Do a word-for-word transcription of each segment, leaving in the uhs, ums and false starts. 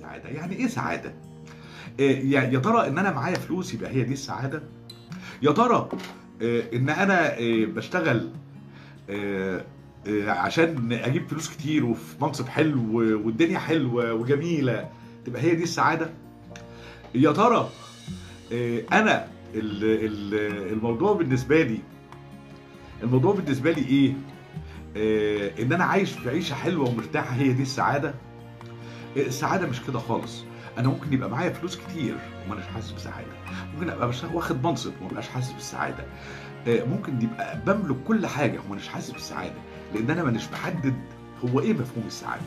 السعاده. يعني ايه سعاده؟ إيه يا ترى ان انا معايا فلوس يبقى هي دي السعاده؟ يا ترى إيه ان انا إيه بشتغل إيه إيه عشان اجيب فلوس كتير وفي منصب حلو والدنيا حلوه وجميله تبقى هي دي السعاده؟ يا ترى إيه انا الموضوع بالنسبه لي الموضوع بالنسبه لي ايه؟ إيه ان انا عايش في عيشه حلوه ومرتاحه هي دي السعاده؟ إيه السعاده مش كده خالص. انا ممكن يبقى معايا فلوس كتير وما اناش حاسس بسعاده، ممكن ابقى واخد منصب وما ابقاش حاسس بالسعاده، إيه ممكن يبقى بملك كل حاجه وما اناش حاسس بالسعاده، لان انا مانيش محدد هو ايه مفهوم السعاده.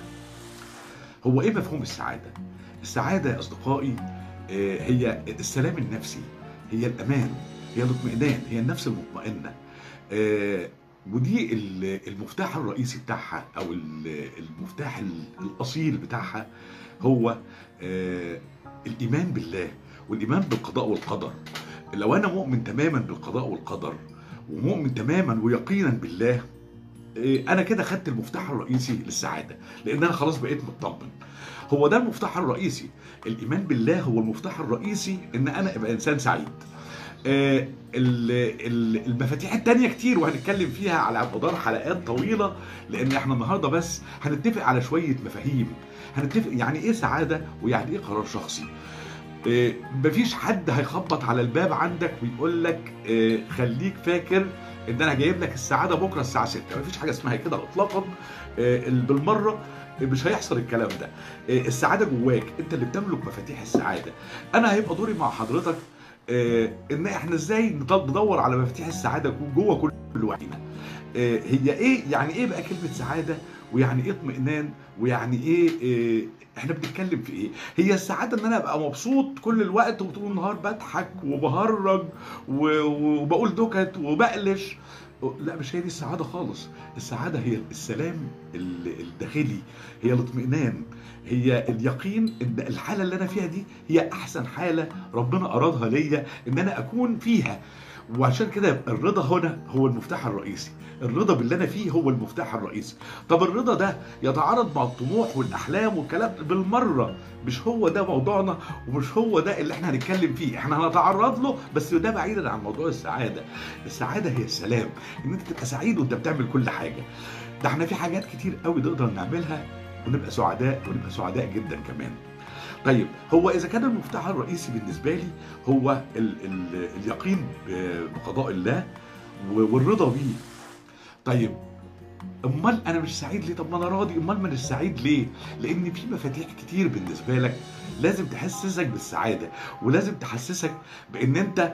هو ايه مفهوم السعاده؟ السعاده يا اصدقائي إيه هي السلام النفسي، هي الامان، هي الاطمئنان، هي النفس المطمئنه. إيه ودي المفتاح الرئيسي بتاعها او المفتاح الاصيل بتاعها هو آه الايمان بالله والايمان بالقضاء والقدر. لو انا مؤمن تماما بالقضاء والقدر ومؤمن تماما ويقينا بالله، آه انا كده خدت المفتاح الرئيسي للسعاده، لان انا خلاص بقيت مطمن. هو ده المفتاح الرئيسي، الايمان بالله هو المفتاح الرئيسي ان انا ابقى انسان سعيد. آه المفاتيح التانية كتير وهنتكلم فيها على مدار حلقات طويلة، لان احنا النهاردة بس هنتفق على شوية مفاهيم. هنتفق يعني ايه سعادة ويعني ايه قرار شخصي. آه مفيش حد هيخبط على الباب عندك ويقول لك آه خليك فاكر ان انا جايب لك السعادة بكرة الساعة ستة. مفيش حاجة اسمها كده اطلاقا. آه بالمرة مش هيحصل الكلام ده. آه السعادة جواك، انت اللي بتملك مفاتيح السعادة. انا هيبقى دوري مع حضرتك آه ان احنا ازاي ندور على مفاتيح السعاده جوه كل واحدنا. آه هي ايه يعني ايه بقى كلمه سعاده، ويعني ايه اطمئنان، ويعني ايه آه احنا بنتكلم في ايه؟ هي السعاده ان انا ابقى مبسوط كل الوقت وطول النهار بضحك وبهرج وبقول نكت وبقلش. لا، مش هي دي السعاده خالص. السعاده هي السلام الداخلي، هي الاطمئنان، هي اليقين ان الحاله اللي انا فيها دي هي احسن حاله ربنا ارادها ليا ان انا اكون فيها. وعشان كده الرضا هنا هو المفتاح الرئيسي. الرضا باللي انا فيه هو المفتاح الرئيسي. طب الرضا ده يتعارض مع الطموح والاحلام والكلام بالمره، مش هو ده موضوعنا ومش هو ده اللي احنا هنتكلم فيه. احنا هنتعرض له بس ده بعيدا عن موضوع السعاده. السعاده هي السلام، ان انت تبقى سعيد وانت بتعمل كل حاجه. ده احنا في حاجات كتير قوي نقدر نعملها ونبقى سعداء ونبقى سعداء جدا كمان. طيب هو اذا كان المفتاح الرئيسي بالنسبه لي هو ال ال اليقين بقضاء الله والرضا بيه، طيب امال انا مش سعيد ليه؟ طب ما انا راضي، امال ما انا سعيد ليه؟ لان في مفاتيح كتير بالنسبه لك لازم تحسسك بالسعاده، ولازم تحسسك بان انت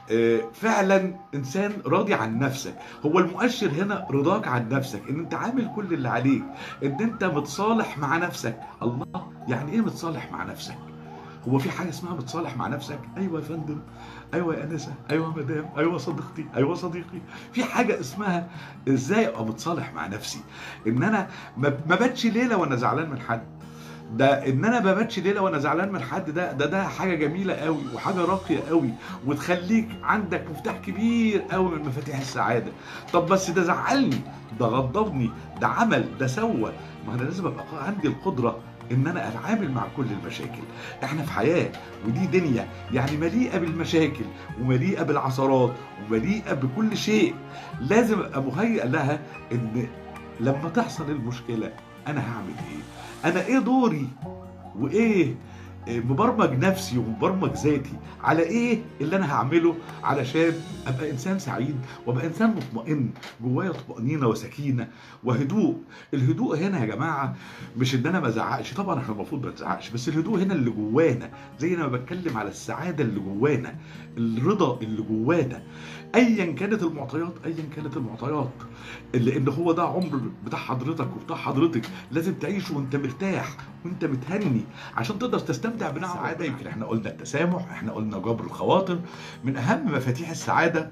فعلا انسان راضي عن نفسك. هو المؤشر هنا رضاك عن نفسك، ان انت عامل كل اللي عليك، ان انت متصالح مع نفسك. الله، يعني ايه متصالح مع نفسك؟ هو في حاجه اسمها متصالح مع نفسك؟ ايوه يا فندم، ايوه يا انسه، ايوه مدام، ايوه صديقتي، ايوه صديقي. في حاجه اسمها ازاي ابقى متصالح مع نفسي، ان انا ما باتش ليله وانا زعلان من حد. ده ان انا ما باتش ليله وانا زعلان من حد، ده ده ده حاجه جميله قوي وحاجه راقيه قوي وتخليك عندك مفتاح كبير قوي من مفاتيح السعاده. طب بس ده زعلني، ده غضبني، ده عمل، ده سوى. ما انا لازم ابقى عندي القدره ان انا اتعامل مع كل المشاكل. احنا في حياه ودي دنيا يعني مليئه بالمشاكل ومليئه بالعثرات ومليئه بكل شيء. لازم ابقى مهيئ لها ان لما تحصل المشكله انا هعمل ايه؟ انا ايه دوري؟ وايه مبرمج نفسي ومبرمج ذاتي على ايه اللي انا هعمله علشان ابقى انسان سعيد وابقى انسان مطمئن جوايا طمأنينة وسكينة وهدوء. الهدوء هنا يا جماعة مش ان انا ما ازعقش، طبعا احنا المفروض ما نزعقش، بس الهدوء هنا اللي جوانا، زي انا بتكلم على السعادة اللي جوانا، الرضا اللي جوانا، ايا كانت المعطيات، ايا كانت المعطيات، لان هو ده عمر بتاع حضرتك وبتاع حضرتك. لازم تعيش وانت مرتاح وانت متهني عشان تقدر تستمتع بنعم السعاده. يمكن احنا قلنا التسامح، احنا قلنا جبر الخواطر. من اهم مفاتيح السعاده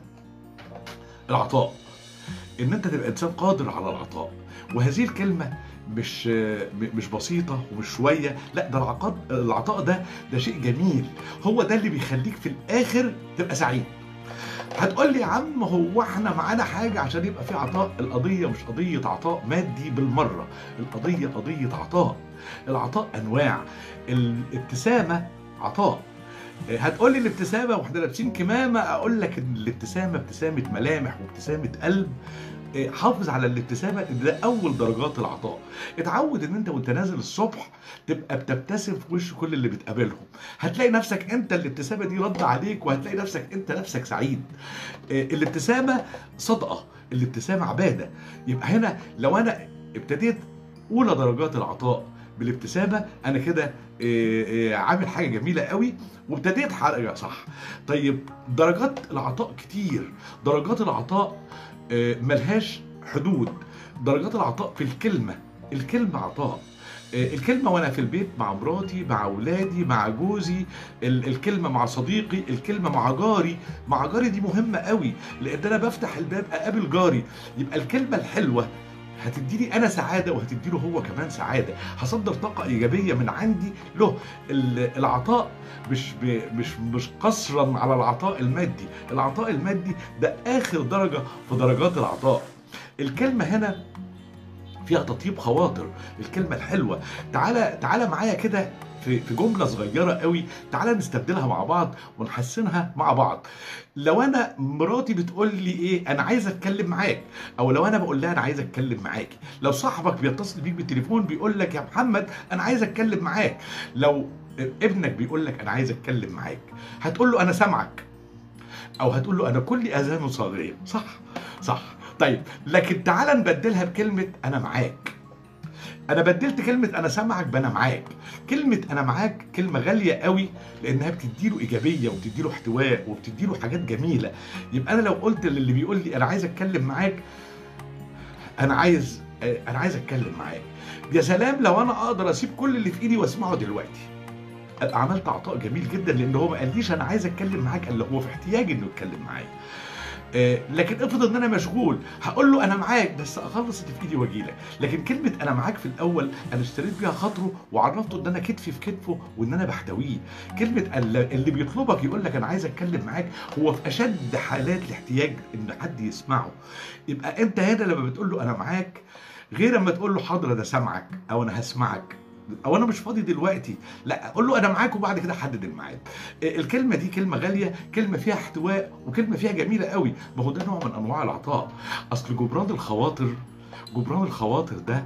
العطاء، ان انت تبقى انسان قادر على العطاء. وهذه الكلمه مش مش بسيطه ومش شويه، لا ده العطاء العطاء ده ده شيء جميل، هو ده اللي بيخليك في الاخر تبقى سعيد. هتقول لي يا عم هو احنا معانا حاجه عشان يبقى في عطاء؟ القضيه مش قضيه عطاء مادي بالمره، القضيه قضيه عطاء. العطاء انواع، الابتسامه عطاء. هتقول لي الابتسامه واحنا لابسين كمامه، اقول لك ان الابتسامه ابتسامه ملامح وابتسامه قلب. حافظ على الابتسامه، ده اول درجات العطاء. اتعود ان انت وانت نازل الصبح تبقى بتبتسم في وش كل اللي بتقابلهم، هتلاقي نفسك انت الابتسامه دي رد عليك، وهتلاقي نفسك انت نفسك سعيد. الابتسامه صدقه، الابتسامه عباده. يبقى هنا لو انا ابتديت اولى درجات العطاء بالابتسامه، انا كده عامل حاجه جميله قوي وابتديت حاجه صح. طيب درجات العطاء كتير، درجات العطاء ملهاش حدود. درجات العطاء في الكلمه، الكلمه عطاء. الكلمه وانا في البيت مع مراتي، مع اولادي، مع جوزي، الكلمه مع صديقي، الكلمه مع جاري. مع جاري دي مهمه قوي، لان انا بفتح الباب اقابل جاري. يبقى الكلمه الحلوه هتديني انا سعاده وهتديله هو كمان سعاده، هصدر طاقه ايجابيه من عندي له. العطاء مش مش مش قصرا على العطاء المادي، العطاء المادي ده اخر درجه في درجات العطاء. الكلمه هنا فيها تطيب خواطر، الكلمه الحلوه. تعالى تعالى معايا كده في في جمله صغيره قوي، تعالى نستبدلها مع بعض ونحسنها مع بعض. لو انا مراتي بتقول لي ايه انا عايزه اتكلم معاك، او لو انا بقول لها انا عايزه اتكلم معاكي. لو صاحبك بيتصل بيك بالتليفون بيقول لك يا محمد انا عايزه اتكلم معاك، لو ابنك بيقول لك انا عايزه اتكلم معاك، هتقول له انا سامعك، او هتقول له انا كل اذان صاغيه. صح صح. طيب لكن تعالى نبدلها بكلمه انا معاك. انا بدلت كلمه انا سامعك بانا معاك. كلمه انا معاك كلمه غاليه قوي، لانها بتديله ايجابيه وبتديله احتواء وبتديله حاجات جميله. يبقى انا لو قلت للي بيقول لي انا عايز اتكلم معاك، انا عايز انا عايز اتكلم معاك، يا سلام لو انا اقدر اسيب كل اللي في ايدي واسمعه دلوقتي، ابقى عملت عطاء جميل جدا، لان هو ما قاليش انا عايز اتكلم معاك الا هو في احتياج انه يتكلم معايا. لكن افرض ان انا مشغول، هقول له انا معاك بس اخلص اللي في ايدي واجي لك. لكن كلمه انا معاك في الاول انا اشتريت بيها خاطره وعرفته ان انا كتفي في كتفه وان انا بحتويه. كلمه اللي بيطلبك يقول لك انا عايز اتكلم معاك هو في اشد حالات الاحتياج ان حد يسمعه. يبقى انت هنا لما بتقول له انا معاك غير اما تقول له حاضر انا سامعك او انا هسمعك او انا مش فاضي دلوقتي، لا اقول له انا معاك وبعد كده حدد الميعاد. الكلمه دي كلمه غاليه، كلمه فيها احتواء وكلمه فيها جميله قوي. ما هو ده نوع من انواع العطاء. اصل جبران الخواطر، جبران الخواطر ده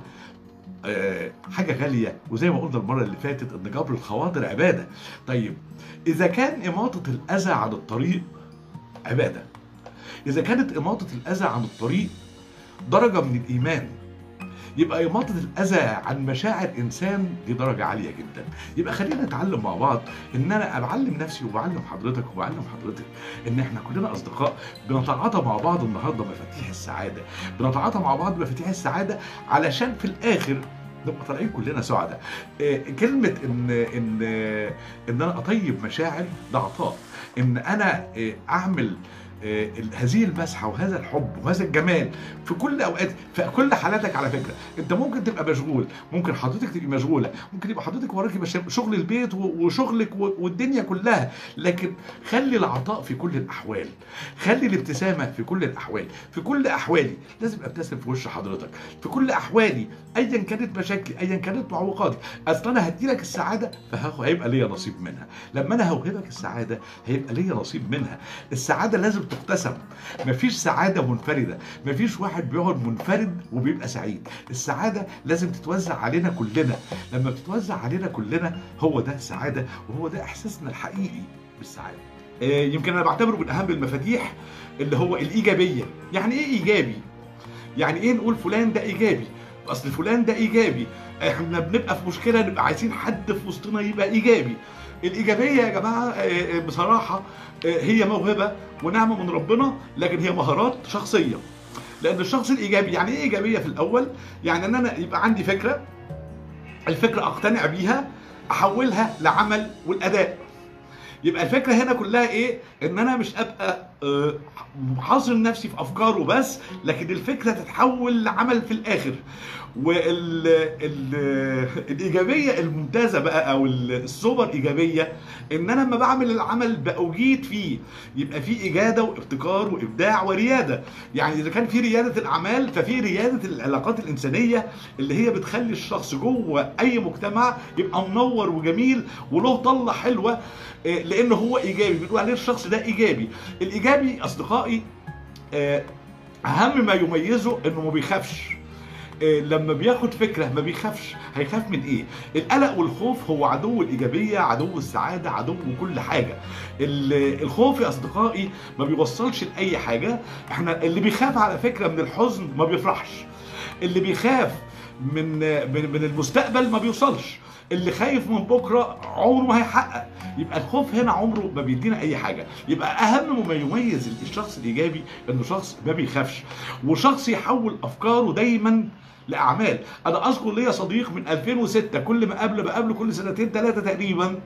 أه حاجه غاليه، وزي ما قلنا المره اللي فاتت ان جبر الخواطر عباده. طيب اذا كان اماطه الاذى عن الطريق عباده، اذا كانت اماطه الاذى عن الطريق درجه من الايمان، يبقى إماطة الأذى عن مشاعر إنسان دي درجة عالية جدا. يبقى خلينا نتعلم مع بعض، إن أنا بعلم نفسي وبعلم حضرتك وبعلم حضرتك إن إحنا كلنا أصدقاء بنتعاطى مع بعض النهارده مفاتيح السعادة، بنتعاطى مع بعض مفاتيح السعادة علشان في الآخر نبقى طالعين كلنا سعداء. كلمة إن إن إن أنا أطيب مشاعر ده عطاء، إن أنا أعمل هذه المسحه وهذا الحب وهذا الجمال في كل اوقات، في كل حالاتك. على فكره انت ممكن تبقى مشغول، ممكن حضرتك تبقى مشغوله، ممكن يبقى حضرتك وراكي شغل البيت وشغلك والدنيا كلها، لكن خلي العطاء في كل الاحوال، خلي الابتسامه في كل الاحوال. في كل احوالي لازم ابتسم في وش حضرتك، في كل احوالي ايا كانت مشاكلي ايا كانت معوقاتي. اصل انا هديلك السعاده فهيبقى ليا نصيب منها، لما انا هوهبك السعاده هيبقى ليا نصيب منها. السعاده لازم تقتسم، مفيش سعاده منفرده، مفيش واحد بيقعد منفرد وبيبقى سعيد. السعاده لازم تتوزع علينا كلنا، لما بتتوزع علينا كلنا هو ده السعاده، وهو ده احساسنا الحقيقي بالسعاده. يمكن انا بعتبره من اهم المفاتيح اللي هو الايجابيه. يعني ايه ايجابي؟ يعني ايه نقول فلان ده ايجابي؟ اصل فلان ده ايجابي، احنا بنبقى في مشكله نبقى عايزين حد في وسطنا يبقى ايجابي. الايجابيه يا جماعه بصراحه هي موهبه ونعمه من ربنا، لكن هي مهارات شخصيه. لان الشخص الايجابي، يعني ايه ايجابيه في الاول؟ يعني ان انا يبقى عندي فكره، الفكره اقتنع بيها، احولها لعمل والاداء. يبقى الفكره هنا كلها ايه؟ ان انا مش ابقى آه، حاصر نفسي في افكاره بس، لكن الفكره تتحول لعمل في الاخر. والايجابيه الممتازه بقى او السوبر ايجابيه ان انا لما بعمل العمل باجيد فيه، يبقى فيه اجاده وابتكار وابداع ورياده. يعني اذا كان في رياده الاعمال ففي رياده العلاقات الانسانيه اللي هي بتخلي الشخص جوه اي مجتمع يبقى منور وجميل وله طله حلوه، لان هو ايجابي، بنقول عليه الشخص ده ايجابي. الايجابي اصدقائي اهم ما يميزه انه ما بيخافش. لما بياخد فكره ما بيخافش. هيخاف من ايه؟ القلق والخوف هو عدو الايجابيه، عدو السعاده، عدو كل حاجه. الخوف يا اصدقائي ما بيوصلش لاي حاجه. احنا اللي بيخاف على فكره من الحزن ما بيفرحش. اللي بيخاف من من من المستقبل ما بيوصلش. اللي خايف من بكره عمره ما هيحقق. يبقى الخوف هنا عمره ما بيدينا اي حاجه. يبقى اهم ما يميز الشخص الايجابي انه شخص ما بيخافش، وشخص يحول افكاره دايما لاعمال. انا اذكر ليا صديق من ألفين وستة كل ما قابله بقابله كل سنتين ثلاثه تقريبا،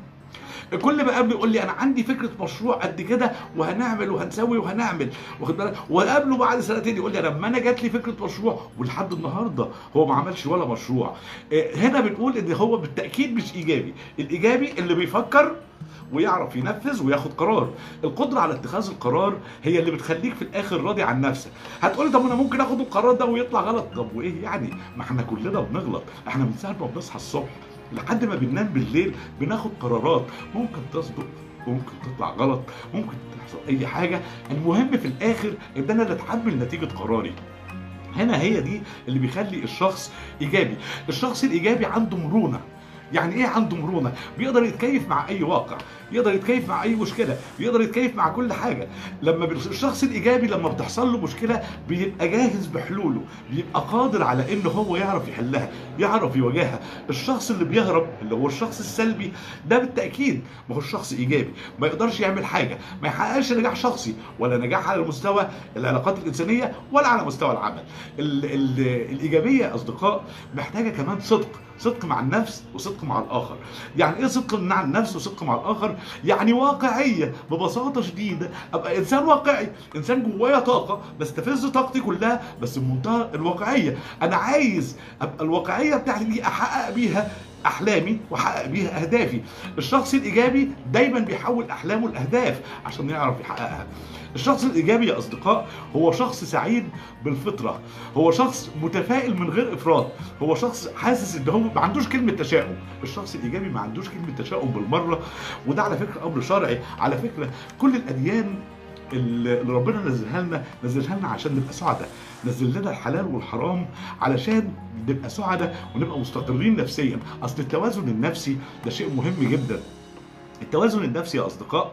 كل ما قابله يقول لي انا عندي فكره مشروع قد كده وهنعمل وهنسوي وهنعمل، واخد بالك؟ وقابله بعد سنتين يقول لي انا لما انا جات لي فكره مشروع ولحد النهارده هو ما عملش ولا مشروع. هنا بنقول ان هو بالتاكيد مش ايجابي. الايجابي اللي بيفكر ويعرف ينفذ وياخد قرار. القدره على اتخاذ القرار هي اللي بتخليك في الاخر راضي عن نفسك. هتقولي طب انا ممكن اخد القرار ده ويطلع غلط. طب وايه يعني؟ ما احنا كلنا بنغلط. احنا من ساعه ما بنصحى الصبح لحد ما بننام بالليل بناخد قرارات، ممكن تصدق ممكن تطلع غلط، ممكن تحصل اي حاجه. المهم في الاخر ان انا اللي اتحمل نتيجه قراري. هنا هي دي اللي بيخلي الشخص ايجابي. الشخص الايجابي عنده مرونه. يعني ايه عنده مرونه؟ بيقدر يتكيف مع اي واقع، يقدر يتكيف مع اي مشكله، بيقدر يتكيف مع كل حاجه. لما الشخص الايجابي لما بتحصل له مشكله بيبقى جاهز بحلوله، بيبقى قادر على ان هو يعرف يحلها، يعرف يواجهها. الشخص اللي بيهرب اللي هو الشخص السلبي ده بالتاكيد ما هو الشخص ايجابي، ما يقدرش يعمل حاجه، ما يحققش نجاح شخصي ولا نجاح على مستوى العلاقات الانسانيه ولا على مستوى العمل. ال ال الايجابيه يا اصدقاء محتاجه كمان صدق، صدق مع النفس وصدق مع الاخر. يعني ايه صدق مع النفس وصدق مع الاخر؟ يعني واقعيه ببساطه شديده. ابقى انسان واقعي، انسان جوايا طاقه بستفز طاقتي كلها بس بمنتهى الواقعيه. انا عايز ابقى الواقعيه بتاعتي دي احقق بيها احلامي واحقق بيها اهدافي. الشخص الايجابي دايما بيحول احلامه لاهداف عشان يعرف يحققها. الشخص الايجابي يا اصدقاء هو شخص سعيد بالفطره، هو شخص متفائل من غير افراط، هو شخص حاسس ان هو ما عندوش كلمه تشاؤم. الشخص الايجابي ما عندوش كلمه تشاؤم بالمره، وده على فكره امر شرعي. على فكره كل الاديان اللي ربنا نزلها لنا نزلها لنا عشان نبقى سعداء، نزل لنا الحلال والحرام علشان نبقى سعداء ونبقى مستقرين نفسيا. اصل التوازن النفسي ده شيء مهم جدا. التوازن النفسي يا اصدقاء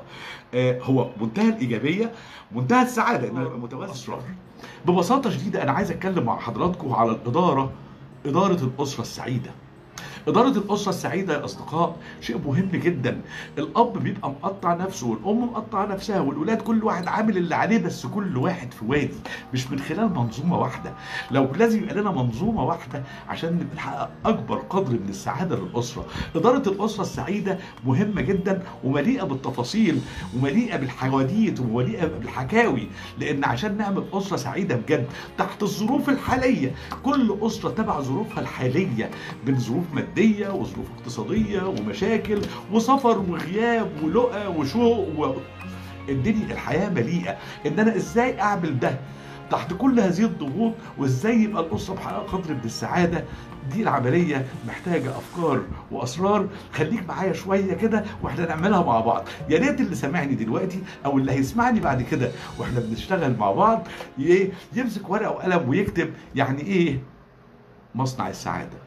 هو منتهى الايجابيه، منتهى السعاده انه يبقى متوازن. ببساطه شديده انا عايز اتكلم مع حضراتكم على الاداره، اداره الاسره السعيده. إدارة الأسرة السعيدة يا أصدقاء شيء مهم جدا. الأب بيبقى مقطع نفسه والأم مقطعة نفسها والأولاد كل واحد عامل اللي عليه، بس كل واحد في وادي، مش من خلال منظومة واحدة. لو لازم يبقى لنا منظومة واحدة عشان نحقق أكبر قدر من السعادة للأسرة. إدارة الأسرة السعيدة مهمة جدا ومليئة بالتفاصيل ومليئة بالحواديت ومليئة بالحكاوي، لأن عشان نعمل أسرة سعيدة بجد تحت الظروف الحالية، كل أسرة تبع ظروفها الحالية من ظروف مادية وظروف اقتصادية ومشاكل وسفر وغياب ولقى وشوق و... الدنيا الحياة مليئة. ان انا ازاي اعمل ده تحت كل هذه الضغوط، وازاي يبقى الاسرة محققة قدر من السعادة. دي العملية محتاجة افكار واسرار. خليك معايا شوية كده واحنا نعملها مع بعض. يا ريت اللي سامعني دلوقتي او اللي هيسمعني بعد كده واحنا بنشتغل مع بعض يمسك ورقة وقلم ويكتب يعني ايه مصنع السعادة.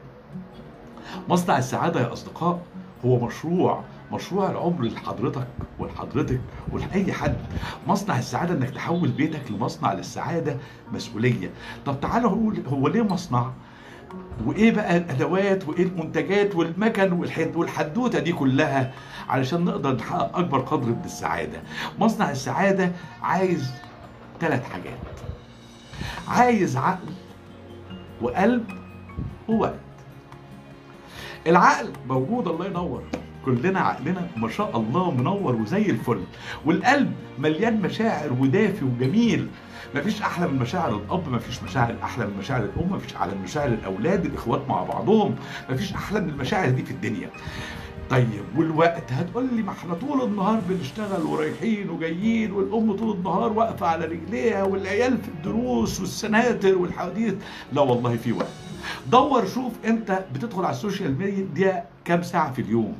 مصنع السعادة يا أصدقاء هو مشروع، مشروع العمر لحضرتك ولحضرتك ولأي حد. مصنع السعادة إنك تحول بيتك لمصنع للسعادة مسؤولية. طب تعالوا نقول هو ليه مصنع؟ وإيه بقى الأدوات وإيه المنتجات والمكن والحدوتة دي كلها علشان نقدر نحقق أكبر قدر من السعادة. مصنع السعادة عايز ثلاث حاجات. عايز عقل وقلب ووقت. العقل موجود الله ينور، كلنا عقلنا ما شاء الله منور وزي الفل، والقلب مليان مشاعر ودافي وجميل. مفيش احلى من مشاعر الاب، مفيش مشاعر احلى من مشاعر الام، مفيش احلى من مشاعر الاولاد الاخوات مع بعضهم، مفيش احلى من المشاعر دي في الدنيا. طيب والوقت، هتقول لي ما احنا طول النهار بنشتغل ورايحين وجايين، والام طول النهار واقفه على رجليها، والعيال في الدروس والسناتر والحواديت. لا والله في وقت. دور شوف انت بتدخل على السوشيال ميديا كام ساعه في اليوم.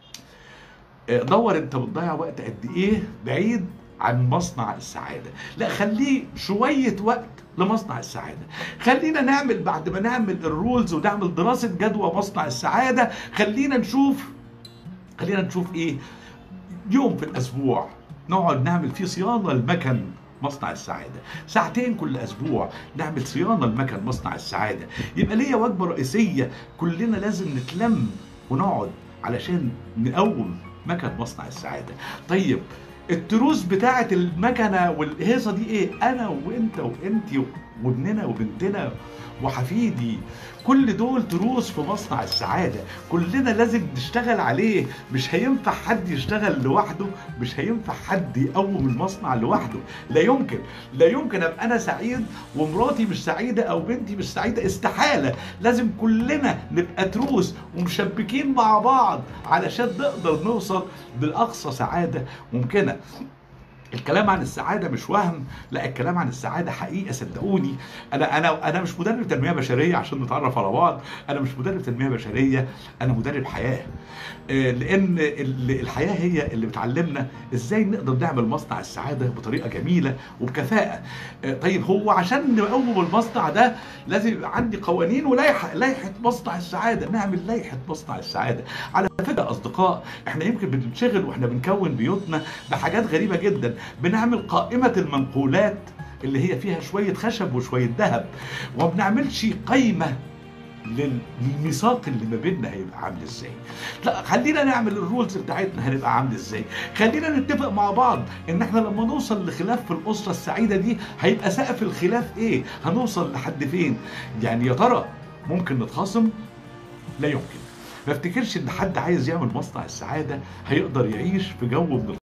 دور انت بتضيع وقت قد ايه بعيد عن مصنع السعاده. لا، خليه شويه وقت لمصنع السعاده. خلينا نعمل بعد ما نعمل الرولز ونعمل دراسه جدوى مصنع السعاده، خلينا نشوف خلينا نشوف ايه يوم في الاسبوع نقعد نعمل فيه صيانه لمكن مصنع السعاده، ساعتين كل اسبوع نعمل صيانه لمكن مصنع السعاده. يبقى ليا وجبه رئيسيه، كلنا لازم نتلم ونقعد علشان نقوم مكن مصنع السعاده. طيب التروس بتاعه المكنه والهيصه دي ايه؟ انا وانت وانتي وابننا وبنتنا وحفيدي، كل دول تروس في مصنع السعادة، كلنا لازم نشتغل عليه. مش هينفع حد يشتغل لوحده، مش هينفع حد يقوم المصنع لوحده. لا يمكن لا يمكن ابقى انا سعيد ومراتي مش سعيدة او بنتي مش سعيدة، استحالة. لازم كلنا نبقى تروس ومشبكين مع بعض علشان نقدر نوصل لأقصى سعادة ممكنة. الكلام عن السعاده مش وهم، لا الكلام عن السعاده حقيقه. صدقوني، انا انا انا مش مدرب تنميه بشريه عشان نتعرف على بعض، انا مش مدرب تنميه بشريه، انا مدرب حياه. لان الحياه هي اللي بتعلمنا ازاي نقدر نعمل مصنع السعاده بطريقه جميله وبكفاءه. طيب هو عشان نقوم المصنع ده لازم يبقى عندي قوانين ولائحه، لائحه مصنع السعاده. نعمل لائحه مصنع السعاده. على فكره اصدقاء، احنا يمكن بننشغل واحنا بنكون بيوتنا بحاجات غريبه جدا. بنعمل قائمه المنقولات اللي هي فيها شويه خشب وشويه ذهب، وما بنعملش قايمه للميثاق اللي ما بيننا هيبقى عامل ازاي. لا، خلينا نعمل الرولز بتاعتنا هنبقى عامل ازاي. خلينا نتفق مع بعض ان احنا لما نوصل لخلاف في الاسره السعيده دي هيبقى سقف الخلاف ايه، هنوصل لحد فين. يعني يا ترى ممكن نتخاصم؟ لا يمكن. ما افتكرش ان حد عايز يعمل مصنع السعاده هيقدر يعيش في جو من